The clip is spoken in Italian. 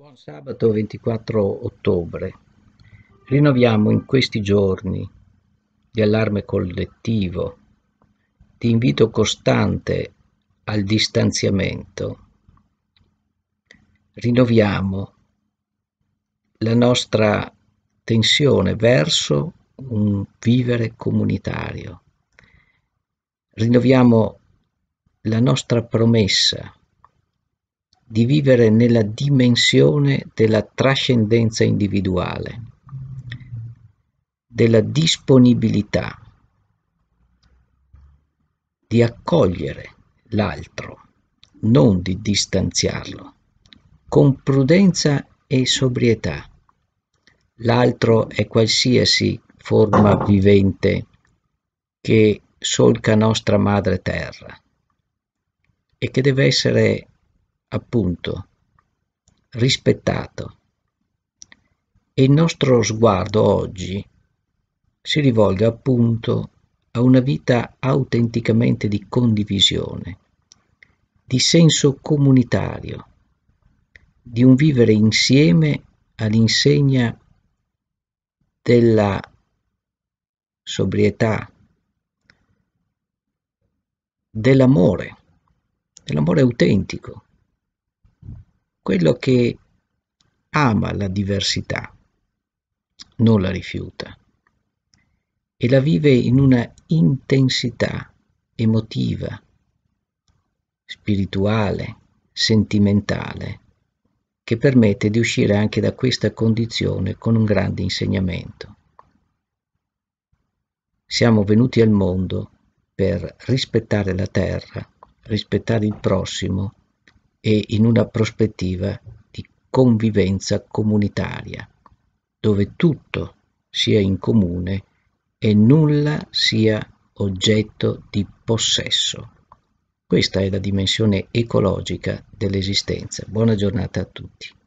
Buon sabato 24 ottobre. Rinnoviamo in questi giorni di allarme collettivo, di invito costante al distanziamento. Rinnoviamo la nostra tensione verso un vivere comunitario. Rinnoviamo la nostra promessa di vivere nella dimensione della trascendenza individuale, della disponibilità di accogliere l'altro, non di distanziarlo, con prudenza e sobrietà. L'altro è qualsiasi forma vivente che solca nostra madre terra e che deve essere appunto rispettato. E il nostro sguardo oggi si rivolge appunto a una vita autenticamente di condivisione, di senso comunitario, di un vivere insieme all'insegna della sobrietà, dell'amore, dell'amore autentico, quello che ama la diversità, non la rifiuta, e la vive in una intensità emotiva, spirituale, sentimentale, che permette di uscire anche da questa condizione con un grande insegnamento. Siamo venuti al mondo per rispettare la terra, rispettare il prossimo e in una prospettiva di convivenza comunitaria, dove tutto sia in comune e nulla sia oggetto di possesso. Questa è la dimensione ecologica dell'esistenza. Buona giornata a tutti.